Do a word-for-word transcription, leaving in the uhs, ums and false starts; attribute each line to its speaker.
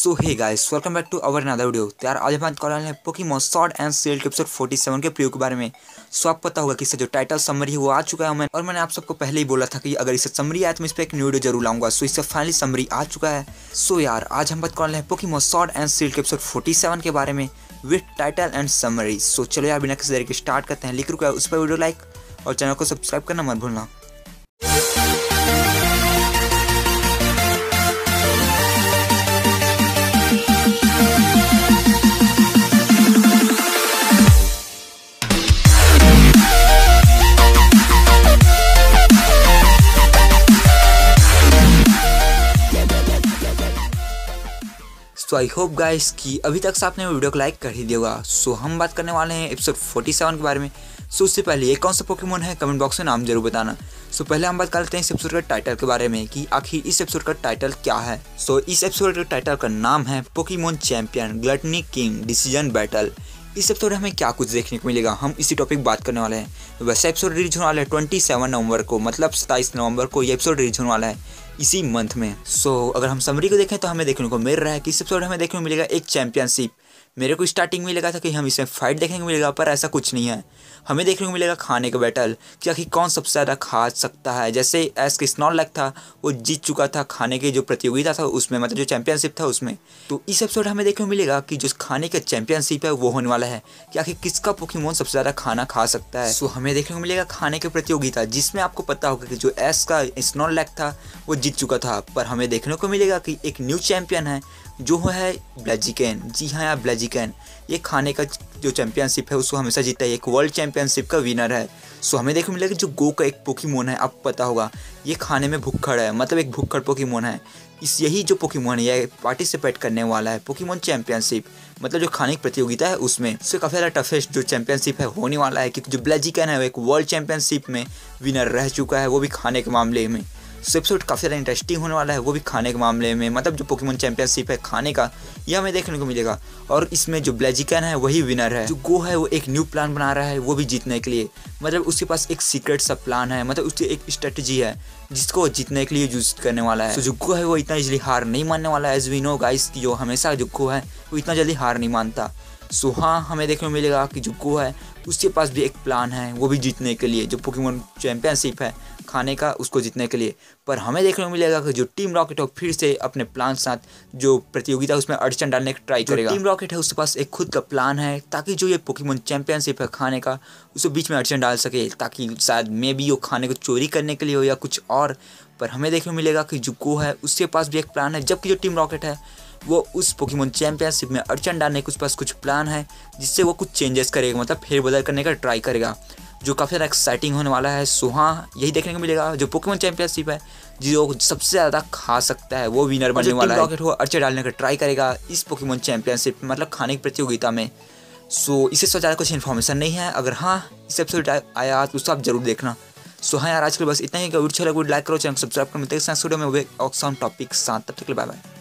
Speaker 1: So hey guys, welcome back to our another video. तो यार आज हम बात कर रहे हैं पोकेमॉन स्वॉर्ड एंड शील्ड के एपिसोड सैंतालीस के प्रीव्यू के बारे में। सो आप पता होगा कि इसका जो टाइटल समरी है वो आ चुका है, और मैंने आप सबको पहले ही बोला था कि अगर इससे समरी आया तो मैं इस पर एक न्यू वीडियो जरूर लाऊंगा। सो इससे फाइनली समरी आ चुका है। सो यार आज हम बात कर रहे हैं पोकेमॉन स्वॉर्ड एंड शील्ड के एपिसोड सैंतालीस के बारे में with title and summary. So चलो यार बिना किसी देरी के स्टार्ट करते हैं। लेकिन उस पर वीडियो लाइक और चैनल को सब्सक्राइब करना मत भूलना। सो आई होप गाइस कि अभी तक से आपने वीडियो को लाइक कर ही दिया होगा। सो हम बात करने वाले हैं एपिसोड सैंतालीस के बारे में। सो उससे पहले ये कौन सा पोकेमॉन है कमेंट बॉक्स में नाम जरूर बताना। सो पहले हम बात कर लेते हैं इस एपिसोड का टाइटल के बारे में कि आखिर इस एपिसोड का टाइटल क्या है। सो इस एपिसोड के टाइटल का नाम है Pokemon champion gluttony king decision battle. इस एपिसोड में हमें क्या कुछ देखने को मिलेगा, हम इसी टॉपिक बात करने वाले हैं। वैसे एपिसोड रिलीज होने वाला है सत्ताईस नवंबर को, मतलब सत्ताईस नवंबर को ये एपिसोड रिलीज होने वाला है इसी मंथ में। सो so, अगर हम समरी को देखें तो हमें देखने को मिल रहा है कि इस एपिसोड हमें देखने को मिलेगा एक चैंपियनशिप। मेरे को स्टार्टिंग में लगा था कि हम इसमें फाइट देखने को मिलेगा, पर ऐसा कुछ नहीं है। हमें देखने को मिलेगा खाने का बैटल कि आखिर कौन सबसे ज़्यादा खा सकता है। जैसे एस के स्नॉर्लाक था वो जीत चुका था खाने की जो प्रतियोगिता था उसमें, मतलब जो चैंपियनशिप था उसमें। तो इस एपिसोड हमें देखने को मिलेगा कि जो खाने का चैंपियनशिप है वो होने वाला है कि आखिर किसका पोकेमॉन सबसे ज़्यादा खाना खा सकता है। सो हमें देखने को मिलेगा खाने की प्रतियोगिता जिसमें आपको पता होगा कि जो एस का स्नॉर्लाक था वो जीत चुका था, पर हमें देखने को मिलेगा कि एक न्यू चैंपियन है जो है ब्लैजिकन। जी हाँ यार, ब्लैजिकन ये खाने का जो चैंपियनशिप है उसको हमेशा जीता है, एक वर्ल्ड चैंपियनशिप का विनर है। सो हमें देखने को मिलेगा कि जो गो का एक पोकेमॉन है, आपको पता होगा ये खाने में भुक्खड़ है, मतलब एक भुक्खड़ पोकेमॉन है। इस यही जो पोकेमॉन है ये पार्टिसिपेट करने वाला है पोकेमॉन चैंपियनशिप, मतलब जो खाने की प्रतियोगिता है उसमें। उससे काफ़ी ज़्यादा टफेस्ट जो चैंपियनशिप है होने वाला है, क्योंकि जो ब्लैजिकन है वो एक वर्ल्ड चैंपियनशिप में विनर रह चुका है, वो भी खाने के मामले में। सो एपिसोड काफ़ी ज़्यादा इंटरेस्टिंग होने वाला है, वो भी खाने के मामले में, मतलब जो पोकेमॉन चैंपियनशिप है खाने का यह हमें देखने को मिलेगा। और इसमें जो ब्लैजिकन है वही विनर है। जो गो है वो एक न्यू प्लान बना रहा है वो भी जीतने के लिए, मतलब उसके पास एक सीक्रेट सा प्लान है, मतलब उसकी एक स्ट्रेटजी है जिसको जीतने के लिए यूज करने वाला है। तो जो गो है वो इतना इजली हार नहीं मानने वाला है। एज वी नो गाइस कि जो हमेशा जो गो है वो इतना जल्दी हार नहीं मानता। सो हाँ, हमें देखने को मिलेगा कि जो गो है उसके पास भी एक प्लान है वो भी जीतने के लिए, जो पोकेमॉन चैंपियनशिप है खाने का उसको जीतने के लिए। पर हमें देखने को मिलेगा कि जो टीम रॉकेट है फिर से अपने प्लान के साथ जो प्रतियोगिता उसमें अड़चन डालने की ट्राई करेगा। टीम रॉकेट है उसके पास एक खुद का प्लान है ताकि जो ये पोकेमॉन चैंपियनशिप है खाने का उसको बीच में अड़चन डाल सके, ताकि शायद मे बी वो खाने को चोरी करने के लिए हो या कुछ और। पर हमें देखने को मिलेगा कि जो गो है उसके पास भी एक प्लान है, जबकि जो टीम रॉकेट है वो उस पोकेमॉन चैंपियनशिप में अड़चन डालने के उसके पास कुछ प्लान है जिससे वो कुछ चेंजेस करेगा, मतलब फेरबदल करने का ट्राई करेगा, जो काफ़ी ज़्यादा एक्साइटिंग होने वाला है। सो हाँ, यही देखने को मिलेगा जो पोकेमॉन चैंपियनशिप है जो सबसे ज़्यादा खा सकता है वो विनर बनने वाला है। रॉकेट वो अड़चन डालने का ट्राई करेगा इस पोकेमॉन चैंपियनशिप मतलब खाने की प्रतियोगिता में। सो इससे तो ज़्यादा कुछ इन्फॉर्मेशन नहीं है। अगर हाँ इस एपिसोड आया तो उसको आप जरूर देखना। सो हाँ यार, आज के बस इतना ही। वीडियो अच्छा लगा लाइक करो, चैनल सब्सक्राइब करो। मिलते हैं नेक्स्ट वीडियो में वो एक ऑक्सान टॉपिक साथ, तब तक के लिए बाय बाय।